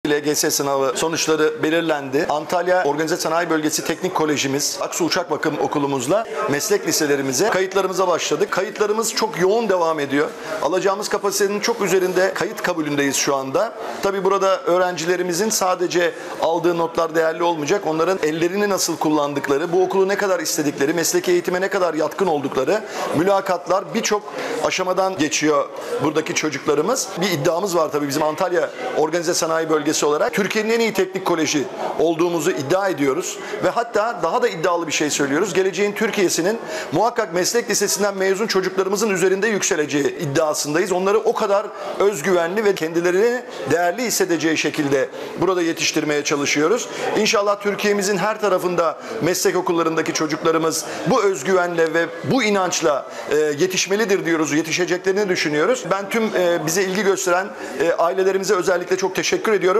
LGS sınavı sonuçları belirlendi. Antalya Organize Sanayi Bölgesi Teknik Kolejimiz, Aksu Uçak Bakım Okulumuzla meslek liselerimize kayıtlarımıza başladık. Kayıtlarımız çok yoğun devam ediyor. Alacağımız kapasitenin çok üzerinde kayıt kabulündeyiz şu anda. Tabii burada öğrencilerimizin sadece aldığı notlar değerli olmayacak. Onların ellerini nasıl kullandıkları, bu okulu ne kadar istedikleri, mesleki eğitime ne kadar yatkın oldukları, mülakatlar birçok aşamadan geçiyor buradaki çocuklarımız. Bir iddiamız var tabii bizim Antalya Organize Sanayi Bölgesi olarak. Türkiye'nin en iyi teknik koleji olduğumuzu iddia ediyoruz ve hatta daha da iddialı bir şey söylüyoruz. Geleceğin Türkiye'sinin muhakkak meslek lisesinden mezun çocuklarımızın üzerinde yükseleceği iddiasındayız. Onları o kadar özgüvenli ve kendilerini değerli hissedeceği şekilde burada yetiştirmeye çalışıyoruz. İnşallah Türkiye'mizin her tarafında meslek okullarındaki çocuklarımız bu özgüvenle ve bu inançla yetişmelidir diyoruz, yetişeceklerini düşünüyoruz. Ben tüm bize ilgi gösteren ailelerimize özellikle çok teşekkür ediyorum.